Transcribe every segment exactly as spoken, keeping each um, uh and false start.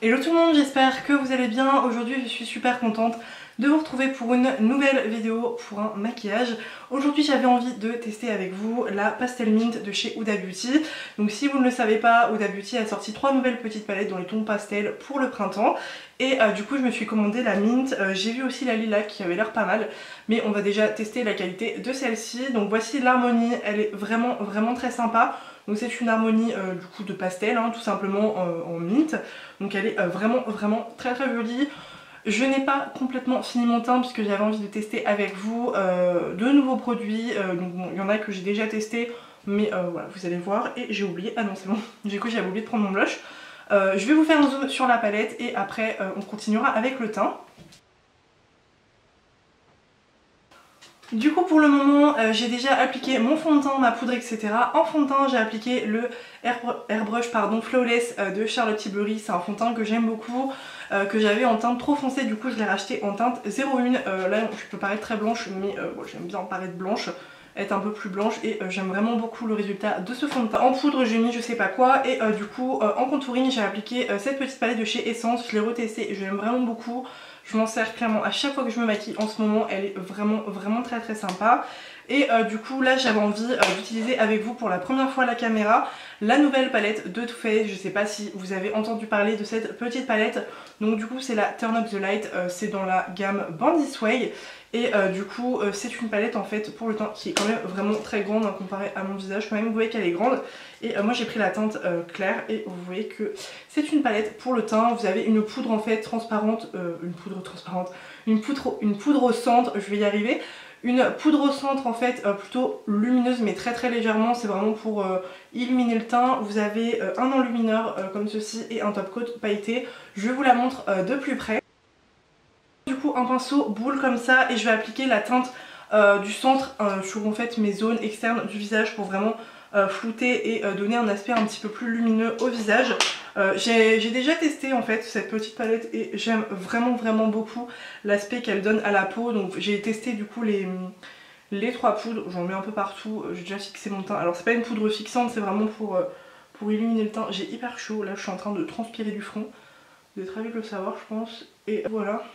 Hello tout le monde, j'espère que vous allez bien. Aujourd'hui je suis super contente de vous retrouver pour une nouvelle vidéo pour un maquillage. Aujourd'hui j'avais envie de tester avec vous la Pastel Mint de chez Huda Beauty. Donc si vous ne le savez pas, Huda Beauty a sorti trois nouvelles petites palettes dans les tons pastel pour le printemps. Et euh, du coup je me suis commandé la Mint, euh, j'ai vu aussi la Lilac qui avait l'air pas mal. Mais on va déjà tester la qualité de celle-ci. Donc voici l'harmonie, elle est vraiment vraiment très sympa. Donc c'est une harmonie euh, du coup de pastel, hein, tout simplement euh, en mint. Donc elle est euh, vraiment vraiment très très jolie. Je n'ai pas complètement fini mon teint puisque j'avais envie de tester avec vous euh, de nouveaux produits. Euh, donc bon, il y en a que j'ai déjà testé, mais euh, voilà, vous allez voir. Et j'ai oublié, ah non c'est bon, du coup j'avais oublié de prendre mon blush. Euh, je vais vous faire un zoom sur la palette et après euh, on continuera avec le teint. Du coup pour le moment euh, j'ai déjà appliqué mon fond de teint, ma poudre, et cetera. En fond de teint j'ai appliqué le Airbrush pardon, Flawless euh, de Charlotte Tilbury. C'est un fond de teint que j'aime beaucoup, euh, que j'avais en teinte trop foncée, du coup je l'ai racheté en teinte zéro un. Euh, là je peux paraître très blanche mais euh, bon, j'aime bien paraître blanche, être un peu plus blanche, et euh, j'aime vraiment beaucoup le résultat de ce fond de teint. En poudre j'ai mis je sais pas quoi, et euh, du coup euh, en contouring j'ai appliqué euh, cette petite palette de chez Essence. Je l'ai retestée et je l'aime vraiment beaucoup. Je m'en sers clairement à chaque fois que je me maquille en ce moment, elle est vraiment vraiment très très sympa. Et euh, du coup là j'avais envie euh, d'utiliser avec vous pour la première fois la caméra la nouvelle palette de Too Faced. Je sais pas si vous avez entendu parler de cette petite palette. Donc du coup c'est la Turn Up The Light, euh, c'est dans la gamme Born This Way. Et euh, du coup euh, c'est une palette en fait pour le teint qui est quand même vraiment très grande, hein, comparée à mon visage quand même. Vous voyez qu'elle est grande. Et euh, moi j'ai pris la teinte euh, claire, et vous voyez que c'est une palette pour le teint. Vous avez une poudre en fait transparente, euh, une poudre transparente, une poudre, une poudre au centre, je vais y arriver. Une poudre au centre en fait euh, plutôt lumineuse mais très très légèrement, c'est vraiment pour euh, illuminer le teint. Vous avez euh, un enlumineur euh, comme ceci et un top coat pailleté. Je vous la montre euh, de plus près. Du coup un pinceau boule comme ça, et je vais appliquer la teinte euh, du centre euh, sur en fait mes zones externes du visage pour vraiment euh, flouter et euh, donner un aspect un petit peu plus lumineux au visage. Euh, j'ai déjà testé en fait cette petite palette et j'aime vraiment vraiment beaucoup l'aspect qu'elle donne à la peau. Donc j'ai testé du coup les, les trois poudres, j'en mets un peu partout, j'ai déjà fixé mon teint. Alors c'est pas une poudre fixante, c'est vraiment pour, euh, pour illuminer le teint. J'ai hyper chaud, là je suis en train de transpirer du front, vous êtes ravis de le savoir je pense. Et voilà.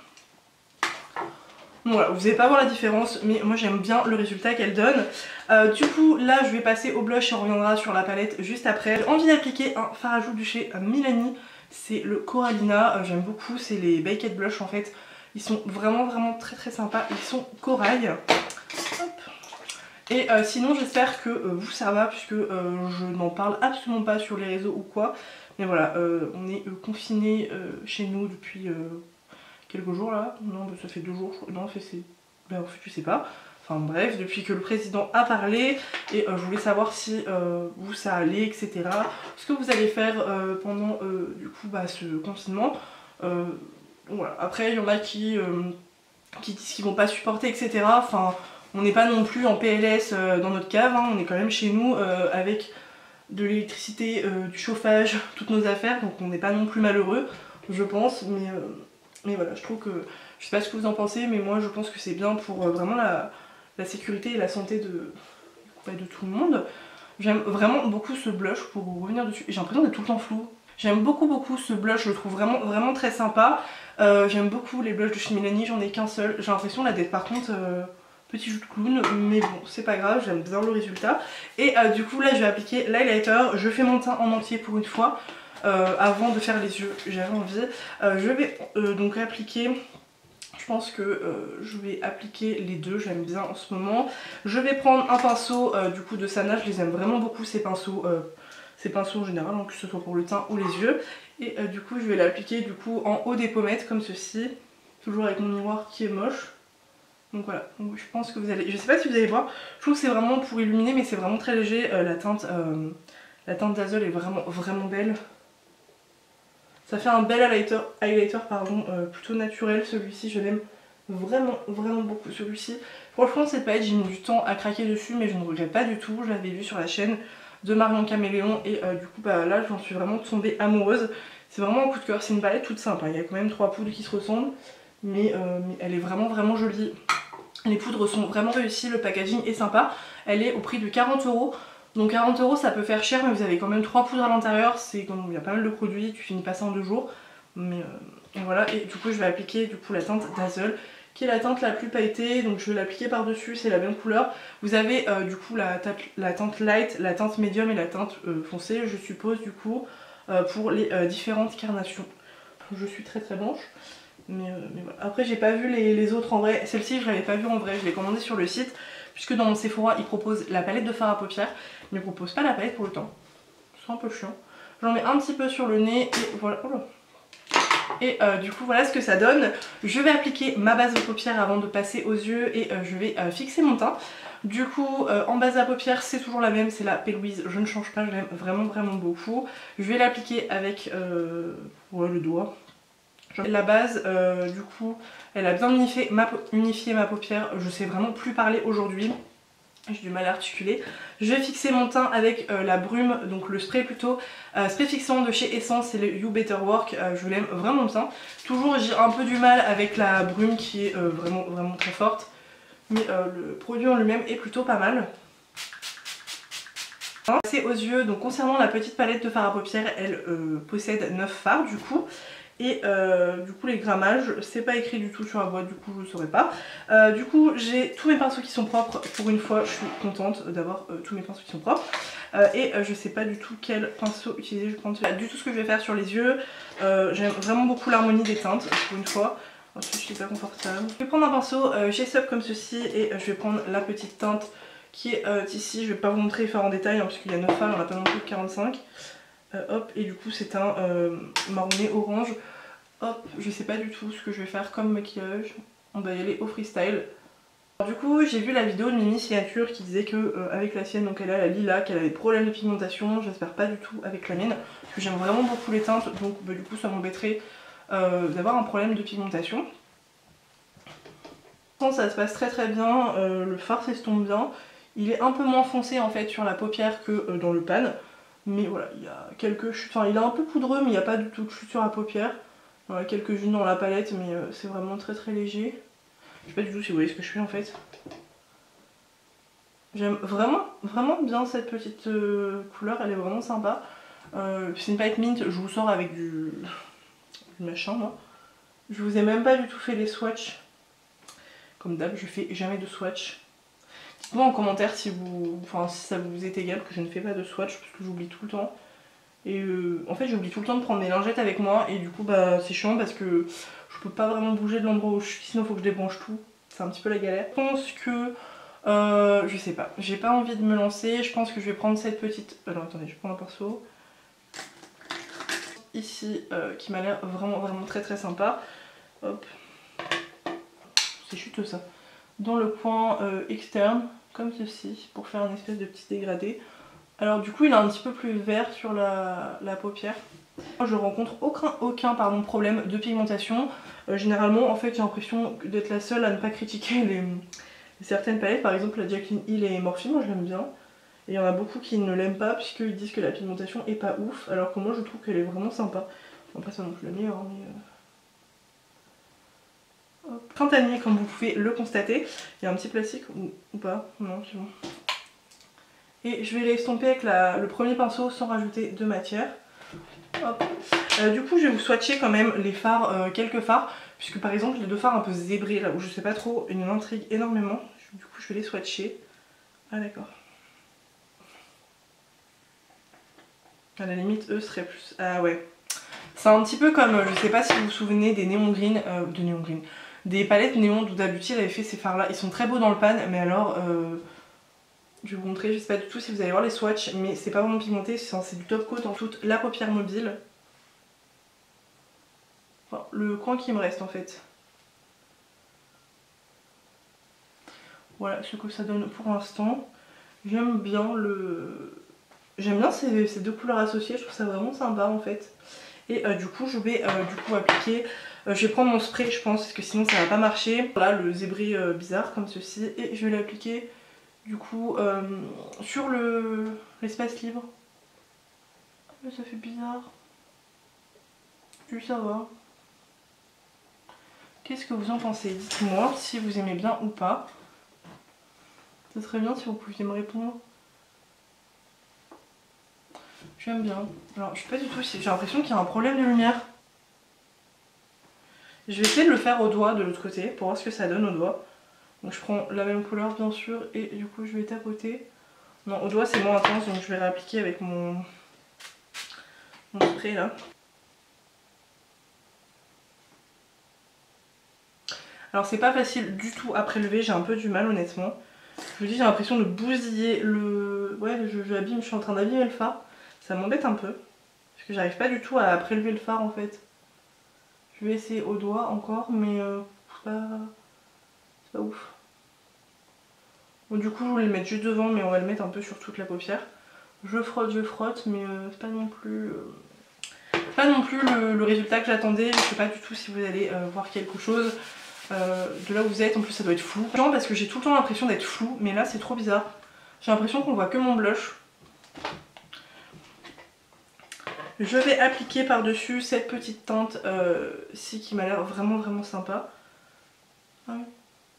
Voilà, vous n'allez pas voir la différence, mais moi j'aime bien le résultat qu'elle donne. Euh, du coup là je vais passer au blush et on reviendra sur la palette juste après. J'ai envie d'appliquer un fard à joues du chez Milani, c'est le Corallina, euh, j'aime beaucoup, c'est les Baked Blush en fait. Ils sont vraiment vraiment très très sympas, ils sont corail. Hop. Et euh, sinon j'espère que euh, vous ça va, puisque euh, je n'en parle absolument pas sur les réseaux ou quoi. Mais voilà, euh, on est euh, confinés euh, chez nous depuis... Euh, quelques jours là, non ça fait deux jours, non en fait c'est, ben en fait je sais pas, enfin bref, depuis que le président a parlé. Et euh, je voulais savoir si euh, vous ça allait, et cetera. Ce que vous allez faire euh, pendant euh, du coup bah, ce confinement. Euh, voilà. Après il y en a qui, euh, qui disent qu'ils vont pas supporter, et cetera. Enfin on n'est pas non plus en P L S euh, dans notre cave, hein. On est quand même chez nous euh, avec de l'électricité, euh, du chauffage, toutes nos affaires, donc on n'est pas non plus malheureux, je pense, mais... Euh, Mais voilà, je trouve que, je sais pas ce que vous en pensez, mais moi je pense que c'est bien pour euh, vraiment la, la sécurité et la santé de, de tout le monde. J'aime vraiment beaucoup ce blush, pour revenir dessus, j'ai l'impression d'être tout le temps flou. J'aime beaucoup beaucoup ce blush, je le trouve vraiment vraiment très sympa. Euh, J'aime beaucoup les blushs de chez Milani, j'en ai qu'un seul. J'ai l'impression là d'être par contre euh, petit jus de clown, mais bon c'est pas grave, j'aime bien le résultat. Et euh, du coup là je vais appliquer l'highlighter, je fais mon teint en entier pour une fois. Euh, avant de faire les yeux, j'avais envie. Euh, je vais euh, donc appliquer, je pense que euh, je vais appliquer les deux, j'aime bien en ce moment. Je vais prendre un pinceau euh, du coup de Sana, je les aime vraiment beaucoup ces pinceaux, euh, ces pinceaux en général, donc que ce soit pour le teint ou les yeux. Et euh, du coup je vais l'appliquer du coup en haut des pommettes comme ceci, toujours avec mon miroir qui est moche. Donc voilà, donc je pense que vous allez, je sais pas si vous allez voir, je trouve que c'est vraiment pour illuminer mais c'est vraiment très léger. euh, La teinte, euh, la teinte d'Azol est vraiment vraiment belle. Ça fait un bel highlighter, highlighter pardon, euh, plutôt naturel. Celui-ci je l'aime vraiment vraiment beaucoup celui-ci. Franchement cette palette j'ai mis du temps à craquer dessus, mais je ne regrette pas du tout. Je l'avais vu sur la chaîne de Marion Caméléon et euh, du coup bah, là j'en suis vraiment tombée amoureuse. C'est vraiment un coup de cœur, c'est une palette toute simple, hein. Il y a quand même trois poudres qui se ressemblent, mais, euh, mais elle est vraiment vraiment jolie. Les poudres sont vraiment réussies, le packaging est sympa. Elle est au prix de quarante euros. Donc quarante euros ça peut faire cher, mais vous avez quand même trois poudres à l'intérieur, c'est comme il y a pas mal de produits, tu finis pas ça en deux jours. Mais euh, voilà, et du coup je vais appliquer du coup la teinte Dazzle, qui est la teinte la plus pailletée, donc je vais l'appliquer par dessus, c'est la même couleur. Vous avez euh, du coup la, la teinte light, la teinte médium et la teinte euh, foncée, je suppose du coup, euh, pour les euh, différentes carnations. Je suis très très blanche. Mais, euh, mais voilà. Après j'ai pas vu les, les autres en vrai, celle-ci je l'avais pas vue en vrai, je l'ai commandée sur le site, puisque dans mon Sephora ils proposent la palette de fard à paupières, mais ils proposent pas la palette pour le teint. C'est un peu chiant. J'en mets un petit peu sur le nez et voilà. Oh là. Et euh, du coup voilà ce que ça donne. Je vais appliquer ma base de paupières avant de passer aux yeux et euh, je vais euh, fixer mon teint. Du coup euh, en base à paupières c'est toujours la même, c'est la P. Louise, je ne change pas, je l'aime vraiment vraiment beaucoup. Je vais l'appliquer avec euh, ouais, le doigt. La base euh, du coup elle a bien unifié ma, unifié ma paupière, je sais vraiment plus parler aujourd'hui. J'ai du mal à articuler. Je vais fixer mon teint avec euh, la brume, donc le spray plutôt, euh, spray fixant de chez Essence, c'est le You Better Work, euh, je l'aime vraiment bien. Toujours j'ai un peu du mal avec la brume qui est euh, vraiment vraiment très forte, mais euh, le produit en lui-même est plutôt pas mal. C'est aux yeux, donc concernant la petite palette de fard à paupières, elle euh, possède neuf fards du coup. Et euh, du coup les grammages, c'est pas écrit du tout sur la boîte, du coup je ne saurais pas. Euh, du coup j'ai tous mes pinceaux qui sont propres, pour une fois je suis contente d'avoir euh, tous mes pinceaux qui sont propres. Euh, et euh, je sais pas du tout quel pinceau utiliser, je prends du tout ce que je vais faire sur les yeux. Euh, J'aime vraiment beaucoup l'harmonie des teintes, pour une fois. Ensuite je suis pas confortable. Je vais prendre un pinceau euh, G S U P comme ceci et euh, je vais prendre la petite teinte qui est euh, ici. Je vais pas vous montrer les fards en détail hein, parce qu'il y a neuf fards, on n'a pas non plus quarante-cinq. Euh, hop, et du coup c'est un euh, marronné orange. Hop, je sais pas du tout ce que je vais faire comme maquillage. On va y aller au freestyle. Alors, du coup j'ai vu la vidéo de Mimi Signature qui disait que euh, avec la sienne, donc elle a la lilas, qu'elle avait des problèmes de pigmentation. J'espère pas du tout avec la mienne, parce que j'aime vraiment beaucoup les teintes, donc bah, du coup ça m'embêterait euh, d'avoir un problème de pigmentation. Ça se passe très très bien, euh, le fard s'estompe bien. Il est un peu moins foncé en fait sur la paupière que euh, dans le pan. Mais voilà, il y a quelques chutes, enfin il est un peu poudreux mais il n'y a pas du tout de chute sur la paupière. Voilà, quelques-unes dans la palette mais euh, c'est vraiment très très léger. Je sais pas du tout si vous voyez ce que je fais en fait. J'aime vraiment vraiment bien cette petite euh, couleur, elle est vraiment sympa. Euh, c'est une palette mint, je vous sors avec du, du machin moi. Je vous ai même pas du tout fait les swatchs. Comme d'hab, je fais jamais de swatch. Dites-moi en commentaire si, vous, enfin, si ça vous est égal que je ne fais pas de swatch parce que j'oublie tout le temps. Et euh, en fait j'oublie tout le temps de prendre mes lingettes avec moi et du coup bah c'est chiant parce que je peux pas vraiment bouger de l'endroit où je suis, sinon il faut que je débranche tout. C'est un petit peu la galère. Je pense que, euh, je sais pas, j'ai pas envie de me lancer. Je pense que je vais prendre cette petite... Alors attendez, je prends un pinceau. Ici, euh, qui m'a l'air vraiment vraiment très très sympa. Hop. C'est chuteux ça. Dans le coin euh, externe, comme ceci, pour faire un espèce de petit dégradé. Alors du coup il est un petit peu plus vert sur la, la paupière. Je rencontre aucun, aucun pardon, problème de pigmentation. Euh, généralement en fait j'ai l'impression d'être la seule à ne pas critiquer les, certaines palettes. Par exemple la Jaclyn Hill et Morphe, moi je l'aime bien. Et il y en a beaucoup qui ne l'aiment pas puisqu'ils disent que la pigmentation est pas ouf. Alors que moi je trouve qu'elle est vraiment sympa. Bon, après ça non plus la meilleure hein, mais... Euh... Printanier comme vous pouvez le constater. Il y a un petit plastique ou, ou pas? Non c'est bon. Et je vais l'estomper avec la, le premier pinceau sans rajouter de matière. Hop. Euh, du coup je vais vous swatcher quand même les fards, euh, quelques fards. Puisque par exemple les deux fards un peu zébrés là où je sais pas trop, ils m'intriguent énormément. Du coup je vais les swatcher. Ah d'accord. À la limite eux seraient plus... Ah ouais. C'est un petit peu comme, je sais pas si vous vous souvenez des néon green, euh, de néon green. Des palettes néon d'Huda Beauty, elle avait fait ces fards là. Ils sont très beaux dans le pan mais alors... Euh... Je vais vous montrer, je sais pas du tout si vous allez voir les swatchs, mais c'est pas vraiment pigmenté, c'est du top coat en toute la paupière mobile. Enfin, le coin qui me reste en fait. Voilà ce que ça donne pour l'instant. J'aime bien le... J'aime bien ces, ces deux couleurs associées, je trouve ça vraiment sympa en fait. Et euh, du coup je vais euh, du coup appliquer, euh, je vais prendre mon spray je pense, parce que sinon ça va pas marcher. Voilà le zébré euh, bizarre comme ceci, et je vais l'appliquer du coup euh, sur le l'espace libre. Mais ça fait bizarre. Juste savoir. Qu'est-ce que vous en pensez? Dites-moi si vous aimez bien ou pas. Ce serait bien si vous pouviez me répondre. J'aime bien. Alors je sais pas du tout si j'ai l'impression qu'il y a un problème de lumière. Je vais essayer de le faire au doigt de l'autre côté pour voir ce que ça donne au doigt. Donc je prends la même couleur bien sûr et du coup je vais tapoter. Non, au doigt c'est moins intense donc je vais réappliquer avec mon, mon spray là. Alors c'est pas facile du tout à prélever, j'ai un peu du mal honnêtement. Je vous dis j'ai l'impression de bousiller le... Ouais je, je, abîme, je suis en train d'abîmer le fard. Ça m'embête un peu. Parce que j'arrive pas du tout à prélever le fard en fait. Je vais essayer au doigt encore mais euh, c'est pas... pas ouf. Bon du coup je voulais le mettre juste devant mais on va le mettre un peu sur toute la paupière. Je frotte, je frotte mais euh, c'est pas non plus... Euh... pas non plus le, le résultat que j'attendais. Je sais pas du tout si vous allez euh, voir quelque chose. Euh, de là où vous êtes, en plus ça doit être flou. Parce que j'ai tout le temps l'impression d'être flou, mais là c'est trop bizarre. J'ai l'impression qu'on voit que mon blush. Je vais appliquer par-dessus cette petite teinte euh, ci qui m'a l'air vraiment vraiment sympa. Ah oui.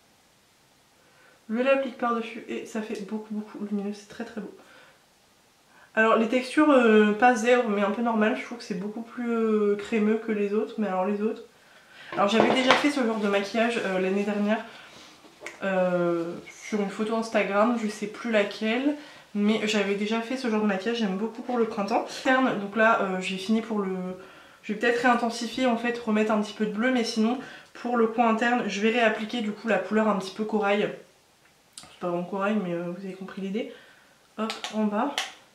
Je l'applique par-dessus et ça fait beaucoup beaucoup lumineux, c'est très très beau. Alors les textures, euh, pas zèbre mais un peu normales, je trouve que c'est beaucoup plus euh, crémeux que les autres, mais alors les autres... Alors j'avais déjà fait ce genre de maquillage euh, l'année dernière euh, sur une photo Instagram, je sais plus laquelle, mais j'avais déjà fait ce genre de maquillage, j'aime beaucoup pour le printemps. Donc là euh, j'ai fini pour le... Je vais peut-être réintensifier en fait, remettre un petit peu de bleu, mais sinon pour le coin interne je vais réappliquer du coup la couleur un petit peu corail. C'est pas vraiment corail mais euh, vous avez compris l'idée. Hop, en bas.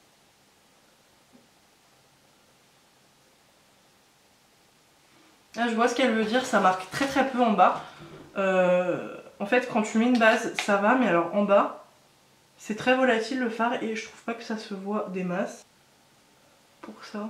Là je vois ce qu'elle veut dire, ça marque très très peu en bas. Euh, en fait quand tu mets une base ça va, mais alors en bas c'est très volatile le fard et je trouve pas que ça se voit des masses. Pour ça.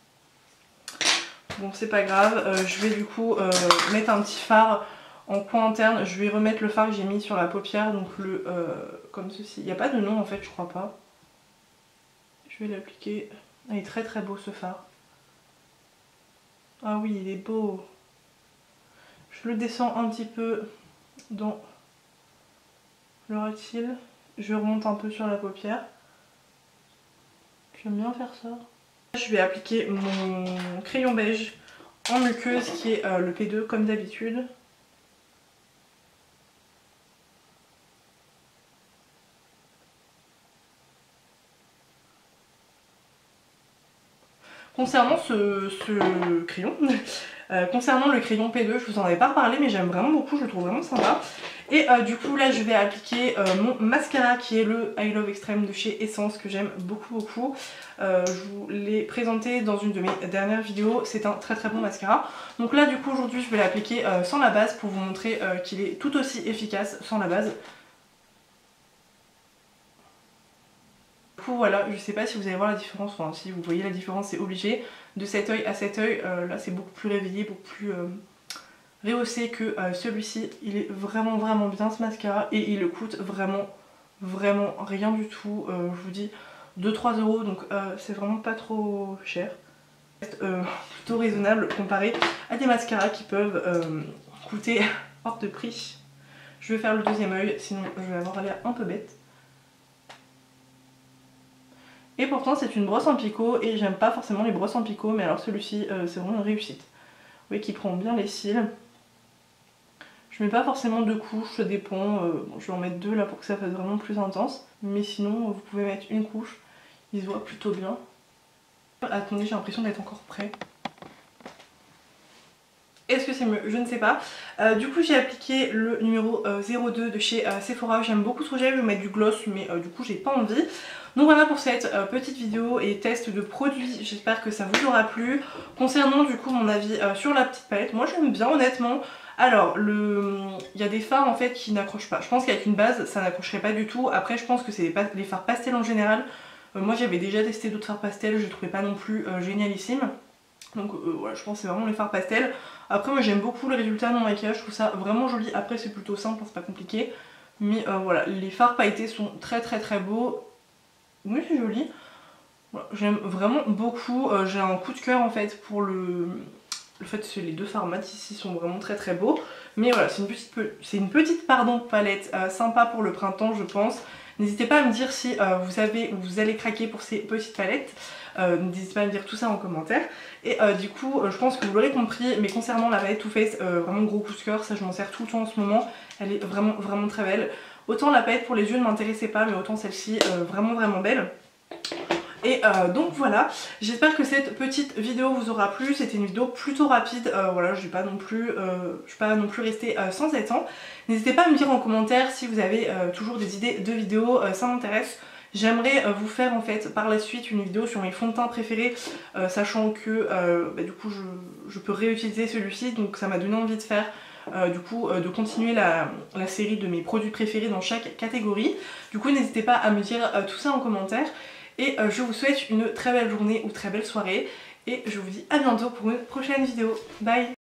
Bon c'est pas grave, euh, je vais du coup euh, mettre un petit fard en coin interne. Je vais remettre le fard que j'ai mis sur la paupière, donc le euh, comme ceci. Il n'y a pas de nom en fait, je crois pas. Je vais l'appliquer. Il est très très beau ce fard. Ah oui il est beau. Je le descends un petit peu dans le ras de cils. Je remonte un peu sur la paupière. J'aime bien faire ça. Je vais appliquer mon crayon beige en muqueuse qui est euh, le P deux comme d'habitude. Concernant ce, ce crayon, euh, concernant le crayon P deux, je vous en avais pas reparlé mais j'aime vraiment beaucoup, je le trouve vraiment sympa. Et euh, du coup là je vais appliquer euh, mon mascara qui est le I Love Extreme de chez Essence que j'aime beaucoup beaucoup. Euh, je vous l'ai présenté dans une de mes dernières vidéos, c'est un très très bon mascara. Donc là du coup aujourd'hui je vais l'appliquer euh, sans la base pour vous montrer euh, qu'il est tout aussi efficace sans la base. Du coup voilà, je sais pas si vous allez voir la différence, enfin si vous voyez la différence c'est obligé. De cet œil à cet œil, euh, là c'est beaucoup plus réveillé, beaucoup plus euh, rehaussé que euh, celui-ci. Il est vraiment vraiment bien ce mascara et il coûte vraiment vraiment rien du tout. Euh, je vous dis deux trois euros donc euh, c'est vraiment pas trop cher. Euh, plutôt raisonnable comparé à des mascaras qui peuvent euh, coûter hors de prix. Je vais faire le deuxième œil sinon je vais avoir l'air un peu bête. Et pourtant c'est une brosse en picot et j'aime pas forcément les brosses en picot, mais alors celui-ci euh, c'est vraiment une réussite. Vous voyez qu'il prend bien les cils. Je mets pas forcément deux couches, ça dépend, euh, bon, je vais en mettre deux là pour que ça fasse vraiment plus intense. Mais sinon vous pouvez mettre une couche, il se voit plutôt bien. Attendez, j'ai l'impression d'être encore prêt. Est-ce que c'est mieux? Je ne sais pas. Euh, du coup j'ai appliqué le numéro euh, zéro deux de chez euh, Sephora. J'aime beaucoup ce rouge à lèvres, je vais mettre du gloss mais euh, du coup j'ai pas envie. Donc voilà pour cette euh, petite vidéo et test de produits, j'espère que ça vous aura plu. Concernant du coup mon avis euh, sur la petite palette, moi j'aime bien honnêtement. Alors le... il y a des fards en fait qui n'accrochent pas. Je pense qu'avec une base ça n'accrocherait pas du tout. Après je pense que c'est les, les fards pastels en général. Euh, moi j'avais déjà testé d'autres fards pastels, je les trouvais pas non plus euh, génialissimes. Donc euh, voilà, je pense que c'est vraiment les fards pastels. Après moi j'aime beaucoup le résultat de mon maquillage, je trouve ça vraiment joli. Après c'est plutôt simple, c'est pas compliqué. Mais euh, voilà, les fards pailletés sont très très très beaux. Oui c'est joli. Voilà, j'aime vraiment beaucoup. Euh, J'ai un coup de cœur en fait pour le... Le fait que les deux fards mat ici sont vraiment très très beaux. Mais voilà, c'est une petite, c'est une petite pardon, palette euh, sympa pour le printemps je pense. N'hésitez pas à me dire si euh, vous avez ou vous allez craquer pour ces petites palettes. Euh, N'hésitez pas à me dire tout ça en commentaire. Et euh, du coup, euh, je pense que vous l'aurez compris, mais concernant la palette Too Faced, euh, vraiment gros coup de cœur, ça je m'en sers tout le temps en ce moment. Elle est vraiment vraiment très belle. Autant la palette pour les yeux ne m'intéressait pas, mais autant celle-ci, euh, vraiment vraiment belle. Et euh, donc voilà, j'espère que cette petite vidéo vous aura plu. C'était une vidéo plutôt rapide, euh, voilà, je vais pas non plus, euh, je vais pas non plus rester euh, sans attendre. N'hésitez pas à me dire en commentaire si vous avez euh, toujours des idées de vidéos, euh, ça m'intéresse. J'aimerais euh, vous faire en fait par la suite une vidéo sur mes fonds de teint préférés, euh, sachant que euh, bah, du coup je, je peux réutiliser celui-ci, donc ça m'a donné envie de faire euh, du coup euh, de continuer la, la série de mes produits préférés dans chaque catégorie. Du coup n'hésitez pas à me dire euh, tout ça en commentaire. Et euh, je vous souhaite une très belle journée ou très belle soirée. Et je vous dis à bientôt pour une prochaine vidéo. Bye!